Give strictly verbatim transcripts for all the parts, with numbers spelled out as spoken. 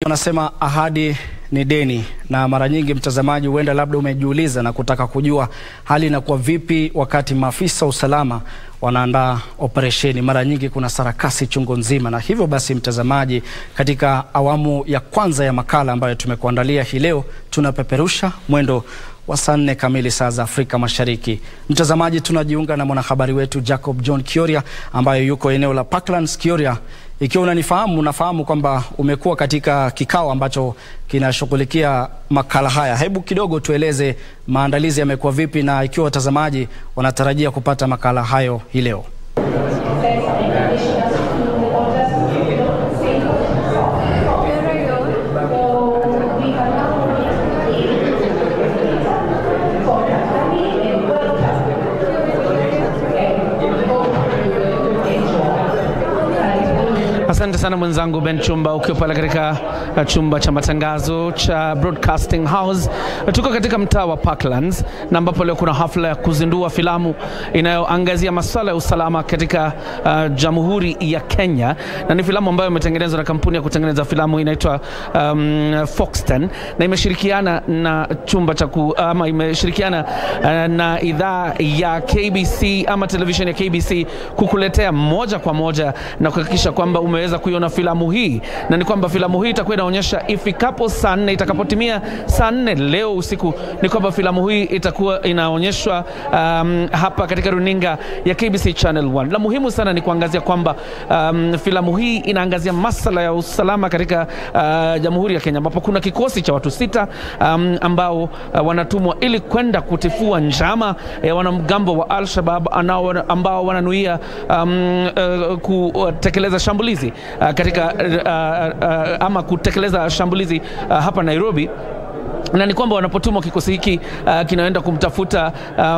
Wanasema ahadi ni deni, na mara nyingi mtazamaji huenda labda umejiuliza na kutaka kujua hali inakuwa vipi wakati maafisa usalama wanaandaa operesheni. Mara nyingi kuna sarakasi chungu nzima, na hivyo basi mtazamaji, katika awamu ya kwanza ya makala ambayo tumekuandalia hii leo, tunapeperusha mwendo wa saa nne kamili saa za Afrika Mashariki. Mtazamaji, tunajiunga na mwanahabari wetu Jacob John Kioria ambaye yuko eneo la Parklands. Kioria, ikiwa unanifahamu, unafahamu kwamba umekuwa katika kikao ambacho kinashughulikia makala haya. Hebu kidogo tueleze maandalizi yamekuwa vipi, na ikiwa watazamaji wanatarajia kupata makala hayo hii leo. Asante sana mwenzangu Ben Chumba, ukiwa pale katika chumba cha matangazo cha Broadcasting House. Tuko katika mtaa wa Parklands, na ambapo leo kuna hafla ya kuzindua filamu inayoangazia masuala ya usalama katika uh, Jamhuri ya Kenya, na ni filamu ambayo imetengenezwa na kampuni ya kutengeneza filamu inaitwa um, Foxton, na imeshirikiana na chumba cha ku, ama imeshirikiana uh, na idhaa ya K B C ama television ya K B C kukuletea moja kwa moja na kuhakikisha kwamba umeweza kuiona filamu hii. Na ni kwamba filamu hii itakuwa inaonyesha ifikapo saa nne, itakapotimia saa nne leo usiku, ni kwamba filamu hii itakuwa inaonyeshwa um, hapa katika runinga ya K B C Channel one. La muhimu sana ni kuangazia kwamba um, filamu hii inaangazia masuala ya usalama katika uh, Jamhuri ya Kenya, ambapo kuna kikosi cha watu sita um, ambao uh, wanatumwa ili kwenda kutifua njama ya wanamgambo wa Al-Shabaab ambao wananuia um, uh, kutekeleza shambulizi uh, katika uh, uh, ama kutekeleza shambulizi uh, hapa Nairobi. Na ni kwamba wanapotumwa kikosi hiki uh, kinaenda kumtafuta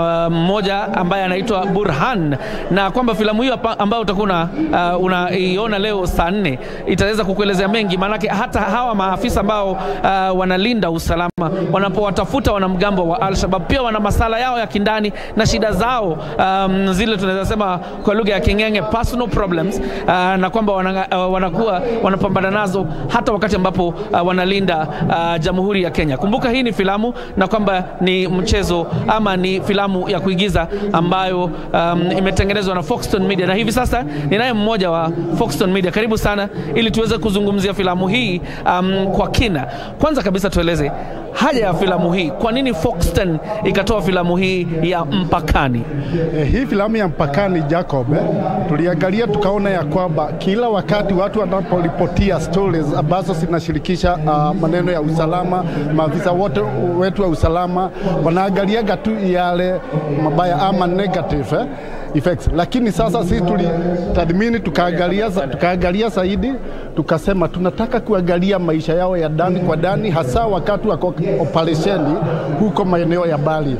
mmoja uh, ambaye anaitwa Burhan, na kwamba filamu hiyo ambayo utakuwa uh, unaiona leo saa nne itaweza kukuelezea mengi, maanake hata hawa maafisa ambao uh, wanalinda usalama wanapowatafuta wanamgambo wa Al-Shabaab pia wana masala yao ya kindani na shida zao, um, zile tunaweza sema kwa lugha ya Kingenge personal problems, uh, na kwamba wana, uh, wanakuwa wanapambana nazo hata wakati ambapo uh, wanalinda uh, Jamhuri ya Kenya. Kumbuka hii ni filamu na kwamba ni mchezo ama ni filamu ya kuigiza ambayo um, imetengenezwa na Foxton Media, na hivi sasa ninaye mmoja wa Foxton Media. Karibu sana ili tuweze kuzungumzia filamu hii um, kwa kina. Kwanza kabisa tueleze haja ya filamu hii, kwa nini Foxton ikatoa filamu hii ya Mpakani? Eh, hii filamu ya Mpakani Jacob, eh, tuliangalia tukaona ya kwamba kila wakati watu wanaporipotia stories ambazo zinashirikisha uh, maneno ya usalama, maafisa wote wetu wa usalama wanaangalia tu yale mabaya ama negative eh, effects. Lakini sasa sisi tulitathmini tukaangalia tukaangalia zaidi, tukasema tunataka kuangalia maisha yao ya ndani kwa ndani, hasa wakati wa operesheni huko maeneo ya Bali.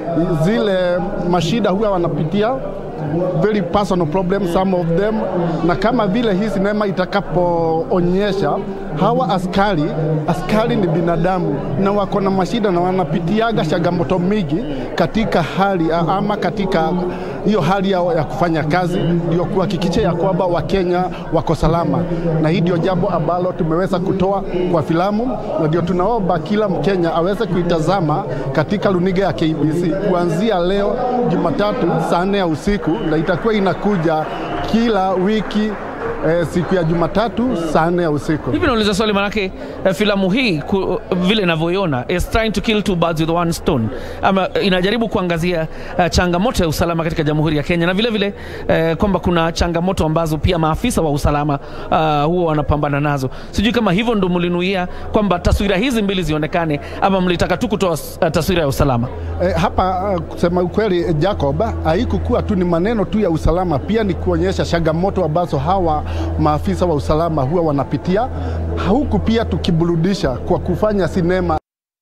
Zile mashida huwa wanapitia very personal problems, some of them, na kama vile hii sinema itakapoonyesha hawa askari askari ni binadamu na wako na mashida na wanapitiaga changamoto mingi katika hali ama katika hiyo hali ya, ya kufanya kazi, ndio kuhakikisha ya kwamba Wakenya wako salama. Na hii ndio jambo ambalo tumeweza kutoa kwa filamu, na ndio tunaomba kila Mkenya aweze kuitazama katika runinga ya K B C kuanzia leo Jumatatu saa nne ya usiku, na itakuwa inakuja kila wiki Eh, siku ya Jumatatu saa nne ya usiku. Hivi nauliza swali, manake eh, filamu hii ku, vile ninavyoiona is trying to kill two birds with one stone, ama inajaribu kuangazia uh, changamoto ya usalama katika Jamhuri ya Kenya, na vile vile eh, kwamba kuna changamoto ambazo pia maafisa wa usalama uh, huwa wanapambana nazo. Sijui kama hivyo ndo mlinuia kwamba taswira hizi mbili zionekane, ama mlitaka tu kutoa uh, taswira ya usalama? Eh, hapa uh, kusema ukweli Jacob, haikukuwa tu ni maneno tu ya usalama, pia ni kuonyesha changamoto ambazo hawa maafisa wa usalama huwa wanapitia, huku pia tukiburudisha kwa kufanya sinema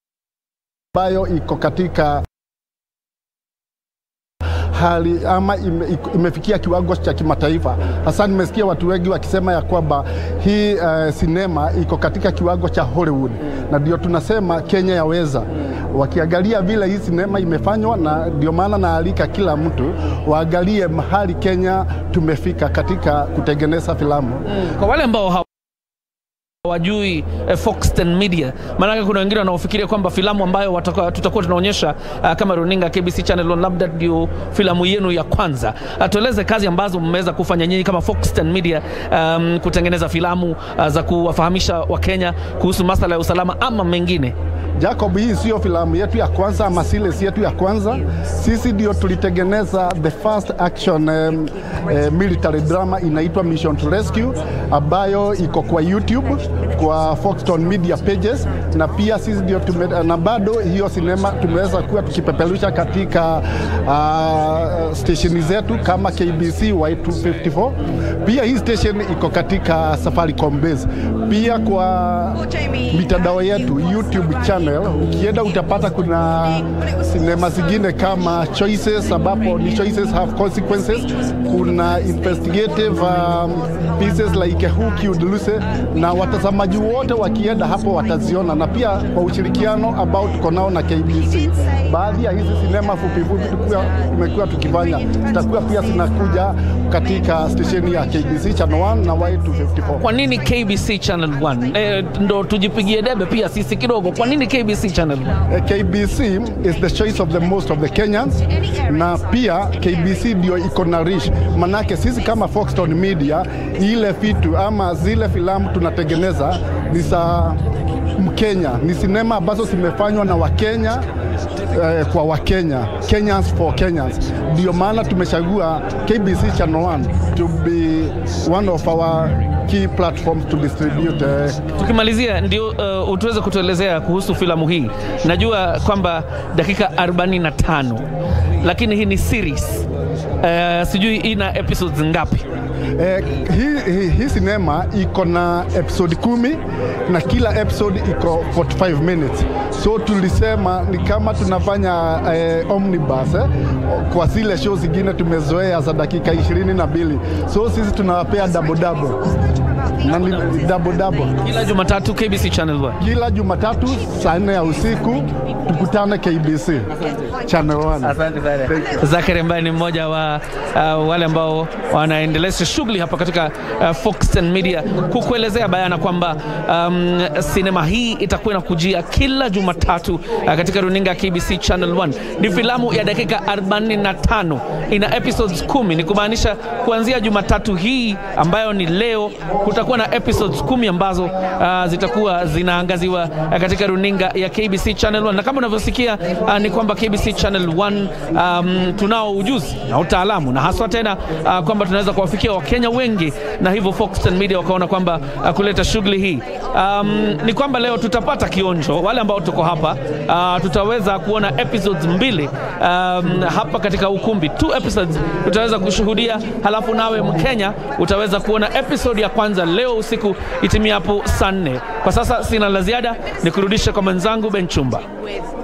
ambayo iko katika hali ama ime, imefikia kiwango cha kimataifa. Hasa nimesikia watu wengi wakisema ya kwamba hii uh, sinema iko katika kiwango cha Hollywood, na ndio tunasema Kenya yaweza. Wakiangalia vile hii sinema imefanywa, na ndio maana naalika kila mtu waangalie mahali Kenya tumefika katika kutengeneza filamu. Kwa wale ambao wajui eh, Fox ten Media. Maana kuna wengine wanaofikiria kwamba filamu ambayo watakuwa tutakuwa tunaonyesha uh, kama runinga K B C Channel One labda ndio filamu yenu ya kwanza. Atueleze kazi ambazo mmeweza kufanya nyinyi kama Fox ten Media um, kutengeneza filamu uh, za kuwafahamisha Wakenya kuhusu masuala ya usalama ama mengine. Jacob, hii sio filamu yetu ya kwanza ama series yetu ya kwanza. Sisi ndio tulitengeneza the first action um, uh, military drama inaitwa Mission to Rescue, ambayo iko kwa YouTube kwa Fox ten Media pages, na pia sisi ndio na bado hiyo sinema tumeweza kuwa tukipeperusha katika uh, station zetu kama K B C Y two fifty-four. Pia hii station iko katika Safaricom base. Pia kwa mitandao yetu YouTube channel ukienda utapata kuna sinema zingine kama Choices, ambapo ni Choices Have Consequences. Kuna investigative um, pieces like Who Killed Lucy, na watazamaji wote wakienda hapo wataziona. Na pia kwa ushirikiano ambao tuko nao na K B C, baadhi ya hizi sinema fupi fupi tumekuwa tukifanya zitakuwa pia zinakuja katika station ya K B C Channel One na Y two fifty-four. Kwa nini K B C Channel One? Eh, ndo tujipigie debe pia sisi kidogo. Kwa nini K B C Channel One? Uh, K B C is the choice of the most of the Kenyans, na pia K B C ndio iko na reach. Manake sisi kama Fox ten Media, ile vitu ama zile filamu tunatengeneza ni za Mkenya, ni sinema ambazo zimefanywa na Wakenya uh, kwa Wakenya, Kenyans for Kenyans. Ndio maana tumechagua K B C Channel One to be one of our key platforms to distribute. Uh, Tukimalizia ndio uh, utuweze kutuelezea kuhusu filamu hii. Najua kwamba dakika arobaini na tano, lakini hii ni series. Uh, sijui ina episodes ngapi? Eh, hii, hii, hii sinema iko na episode kumi na kila episode iko forty-five minutes. So tulisema ni kama tunafanya eh, omnibus eh, kwa zile show zingine tumezoea za dakika ishirini na mbili. So sisi tunawapea double double. Na ni double double. Kila Jumatatu K B C Channel One. Kila Jumatatu saa nne ya usiku tukutane K B C Channel One. Asante sana. Zakari ambaye ni mmoja wa uh, wale ambao wanaendeleza shughuli hapa katika uh, Fox ten Media, kukuelezea bayana kwamba um, sinema hii itakuwa inakujia kila Jumatatu uh, katika runinga K B C Channel One. Ni filamu ya dakika arobaini na tano, ina episodes kumi. Ni kumaanisha kuanzia Jumatatu hii ambayo ni leo kutakuwa na episodes kumi ambazo uh, zitakuwa zinaangaziwa uh, katika runinga ya K B C Channel One. Na kama unavyosikia uh, ni kwamba K B C Channel One um, tunao ujuzi na utaalamu, na haswa tena uh, kwamba tunaweza kuwafikia Wakenya wengi, na hivyo Fox ten Media wakaona kwamba uh, kuleta shughuli hii um, ni kwamba leo tutapata kionjo. Wale ambao tuko hapa uh, tutaweza kuona episodes mbili um, hapa katika ukumbi. Two episodes tutaweza kushuhudia, halafu nawe Mkenya utaweza kuona episode ya kwanza leo usiku itimia hapo saa nne. Kwa sasa sina la ziada, ni kurudisha kwa mwenzangu Ben Chumba.